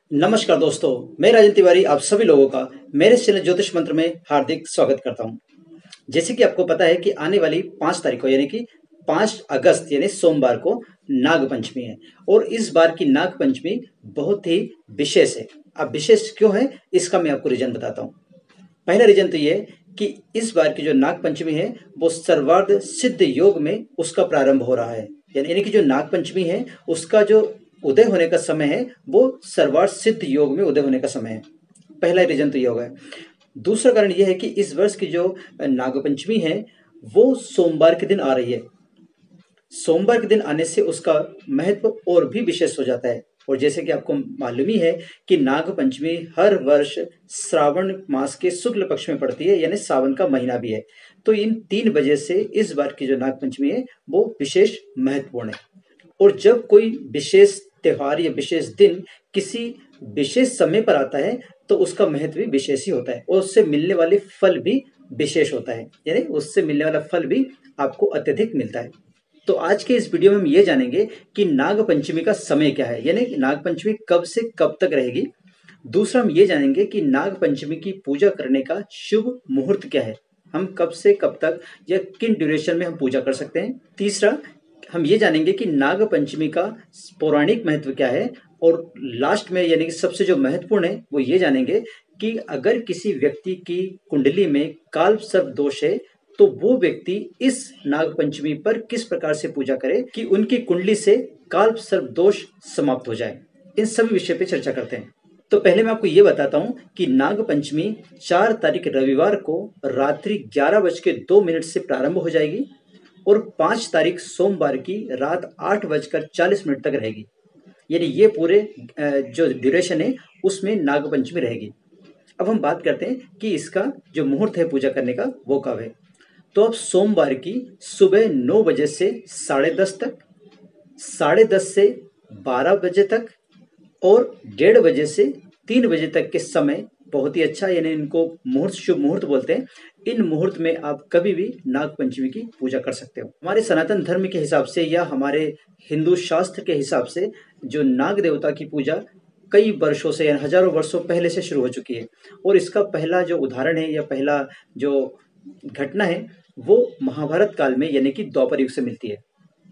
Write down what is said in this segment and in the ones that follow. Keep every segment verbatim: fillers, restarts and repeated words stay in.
नमस्कार दोस्तों, मैं राजन तिवारी आप सभी लोगों का मेरे चैनल ज्योतिष मंत्र में हार्दिक स्वागत करता हूं। जैसे कि आपको पता है कि आने वाली पाँच तारीख को यानी कि पाँच अगस्त यानी सोमवार को नाग पंचमी है और इस बार की नाग पंचमी बहुत ही विशेष है। अब विशेष क्यों है इसका मैं आपको रीजन बताता हूँ। पहला रीजन तो ये है कि इस बार की जो नाग पंचमी है वो सर्वार्थ सिद्ध योग में उसका प्रारंभ हो रहा है। यानी कि जो नाग पंचमी है उसका जो उदय होने का समय है वो सर्वार्थ सिद्ध योग में उदय होने का समय है। पहला रीजन तो ये होगा। दूसरा कारण यह है कि इस वर्ष की जो नाग पंचमी है वो सोमवार के दिन आ रही है। सोमवार के दिन आने से उसका महत्व और भी विशेष हो जाता है। और जैसे कि आपको मालूम ही है कि नाग पंचमी हर वर्ष श्रावण मास के शुक्ल पक्ष में पड़ती है, यानी सावन का महीना भी है। तो इन तीन वजह से इस बार की जो नाग पंचमी है वो विशेष महत्वपूर्ण है। और जब कोई विशेष त्योहार या विशेष दिन किसी विशेष समय पर आता है तो उसका महत्व भी विशेष ही होता है और उससे मिलने वाले फल भी विशेष होता है, यानी उससे मिलने वाला फल भी आपको अत्यधिक मिलता है। तो आज के इस वीडियो में हम ये जानेंगे कि नाग पंचमी का समय क्या है, यानी नाग पंचमी कब से कब तक रहेगी। दूसरा हम ये जानेंगे कि नाग पंचमी की पूजा करने का शुभ मुहूर्त क्या है, हम कब से कब तक या किन ड्यूरेशन में हम पूजा कर सकते हैं। तीसरा हम ये जानेंगे कि नाग पंचमी का पौराणिक महत्व क्या है। और लास्ट में यानी कि सबसे जो महत्वपूर्ण है वो ये जानेंगे कि अगर किसी व्यक्ति की कुंडली में काल सर्प दोष है तो वो व्यक्ति इस नाग पंचमी पर किस प्रकार से पूजा करे कि उनकी कुंडली से काल सर्प दोष समाप्त हो जाए। इन सभी विषय पे चर्चा करते हैं। तो पहले मैं आपको ये बताता हूँ कि नाग पंचमी चार तारीख रविवार को रात्रि ग्यारह बज के दो मिनट से प्रारंभ हो जाएगी और पाँच तारीख सोमवार की रात आठ बजकर चालीस मिनट तक रहेगी। यानी ये पूरे जो ड्यूरेशन है उसमें नाग पंचमी रहेगी। अब हम बात करते हैं कि इसका जो मुहूर्त है पूजा करने का वो कब है। तो अब सोमवार की सुबह नौ बजे से साढ़े दस तक, साढ़े दस से बारह बजे तक और डेढ़ बजे से तीन बजे तक के समय बहुत ही अच्छा, यानी इनको मुहूर्त शुभ मुहूर्त बोलते हैं। इन मुहूर्त में आप कभी भी नाग पंचमी की पूजा कर सकते हो। हमारे सनातन धर्म के हिसाब से या हमारे हिंदू शास्त्र के हिसाब से जो नाग देवता की पूजा कई वर्षों से या हजारों वर्षों पहले से शुरू हो चुकी है। और इसका पहला जो उदाहरण है या पहला जो घटना है वो महाभारत काल में यानी कि द्वापर युग से मिलती है।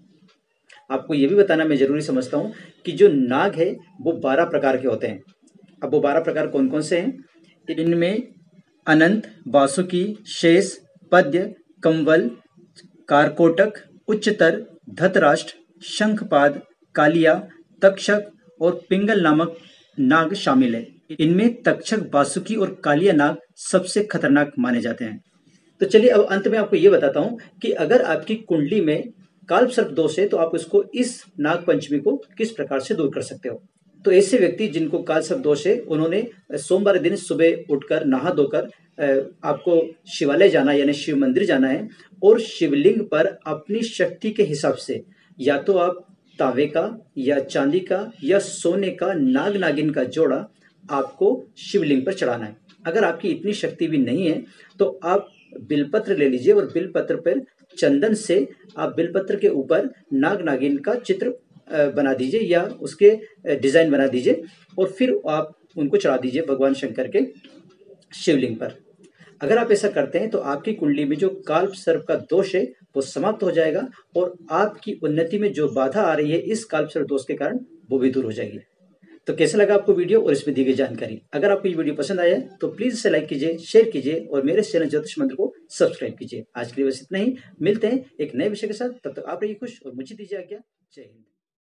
आपको ये भी बताना मैं जरूरी समझता हूँ कि जो नाग है वो बारह प्रकार के होते हैं। अब वो बारह प्रकार कौन कौन से हैं? इनमें अनंत, वासुकी, शेष, पद्य, कंवल, कारकोटक, उच्चतर, धतराष्ट्र, शंखपाद, कालिया, तक्षक और पिंगल नामक नाग शामिल है। इनमें तक्षक, वासुकी और कालिया नाग सबसे खतरनाक माने जाते हैं। तो चलिए अब अंत में आपको ये बताता हूँ कि अगर आपकी कुंडली में काल सर्प दोष है तो आप उसको इस नाग पंचमी को किस प्रकार से दूर कर सकते हो। तो ऐसे व्यक्ति जिनको काल सर्प दोष है उन्होंने सोमवार दिन सुबह उठकर नहा धोकर आपको शिवालय जाना यानी शिव मंदिर जाना है और शिवलिंग पर अपनी शक्ति के हिसाब से या तो आप तांबे का या चांदी का या सोने का नाग नागिन का जोड़ा आपको शिवलिंग पर चढ़ाना है। अगर आपकी इतनी शक्ति भी नहीं है तो आप बिलपत्र ले लीजिए और बिलपत्र पर चंदन से आप बिलपत्र के ऊपर नाग नागिन का चित्र बना दीजिए या उसके डिजाइन बना दीजिए और फिर आप उनको चढ़ा दीजिए भगवान शंकर के शिवलिंग पर। अगर आप ऐसा करते हैं तो आपकी कुंडली में जो काल सर्प का दोष है वो समाप्त हो जाएगा और आपकी उन्नति में जो बाधा आ रही है इस काल सर्प दोष के कारण वो भी दूर हो जाएगी। तो कैसा लगा आपको वीडियो और इसमें दी गई जानकारी? अगर आपको ये वीडियो पसंद आया तो प्लीज इसे लाइक कीजिए, शेयर कीजिए और मेरे चैनल ज्योतिष मंत्र को सब्सक्राइब कीजिए। आज के लिए बस इतना ही, मिलते हैं एक नए विषय के साथ। तब तक आप रहिए खुश और मुझे दीजिए आज्ञा। जय हिंद।